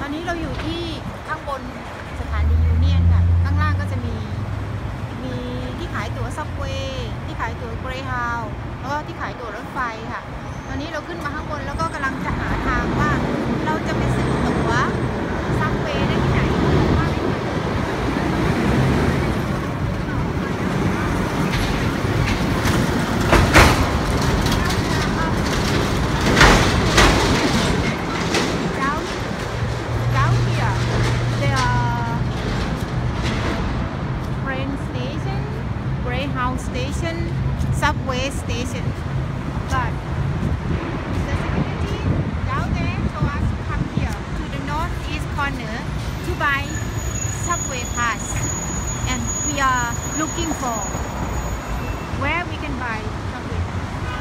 อนนี้เราอยู่ที่ข้างบนสถานียูเนียนค่ะข้างล่างก็จะมีที่ขายตั๋วซับเวย์ที่ขายตั๋วเกรย์ฮาวด์แล้วก็ที่ขายตั๋วรถไฟค่ะตอนนี้เราขึ้นมาข้างบนแล้วก็กำลังจะหาทางว่าเราจะไปซื้อตั๋วซับเวย์ได้ที่ไหนว่าไม่ทันstation, subway station, but the security down there told us to come here to the northeast corner to buy subway pass, and we are looking for where we can buy subway pass.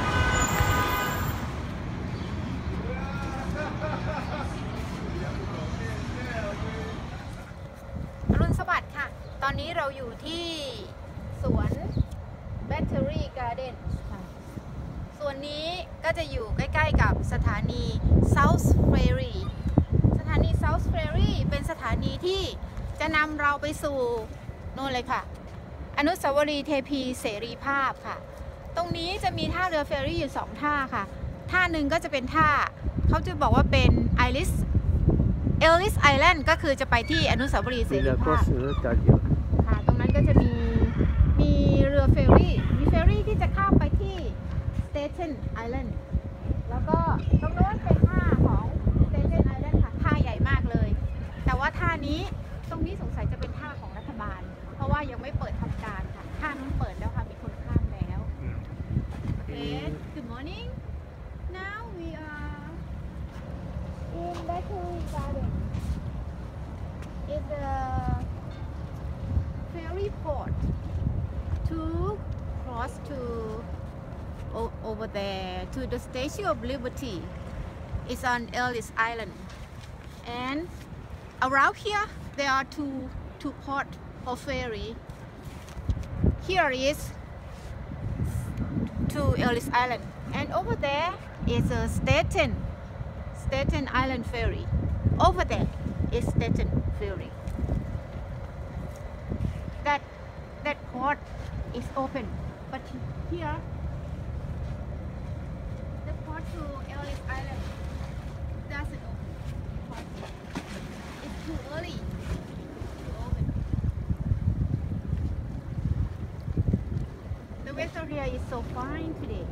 อรุณสวัสดิ์ค่ะตอนนี้เราอยู่ที่สวนBattery Garden ส่วนนี้ก็จะอยู่ใกล้ๆกับสถานี South Ferry สถานี South Ferry เป็นสถานีที่จะนำเราไปสู่โน่นเลยค่ะอนุสาวรีย์เทพีเสรีภาพค่ะตรงนี้จะมีท่าเรือเฟอร์รี่อยู่2ท่าค่ะท่าหนึ่งก็จะเป็นท่าเขาจะบอกว่าเป็นเอลลิสไอแลนด์ก็คือจะไปที่อนุสาวรีย์เสรีภาพค่ะตรงนั้นก็จะมีเรือเฟอร์รี่ที่จะข้ามไปที่ Staten Island แล้วก็ตรงโน้นเป็นท่าของ Staten Island ค่ะท่าใหญ่มากเลยแต่ว่าท่านี้ตรงนี้สงสัยจะเป็นท่าของรัฐบาลเพราะว่ายังไม่เปิดทำการค่ะท่านั้นเปิดแล้วค่ะมีคนข้ามแล้ว Okay, good morning. Now we are in Battery Garden. It's a ferry port.To cross to over there to the Statue of Liberty. It's on Ellis Island, and around here there are two port or ferry. Here is to Ellis Island, and over there is a Staten Island ferry. Over there is Staten Ferry. That port is open, but here the port to Ellis Island doesn't open. It's too early to open. The weather here is so fine today.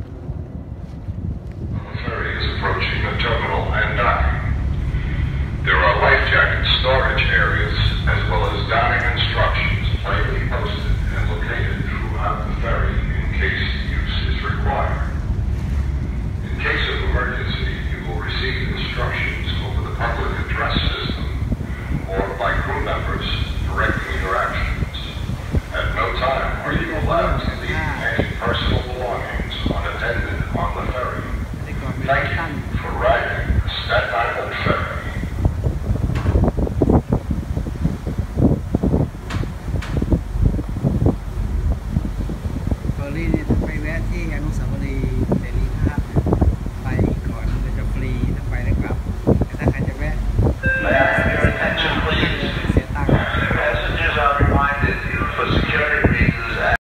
The ferry is approaching the terminal and docking. There are life jacket storage areas as well as docking instructions plainly posted and located throughout the ferry in case use is required. In case of emergency, you will receive instructions over the public address system or by crew members directing your actions. At no time are you allowed to leave any personal belongings unattended on the ferry. Thank you for riding the Staten Island Ferry. ไปแวะที่อนุสาวรีย์เสรีภาพ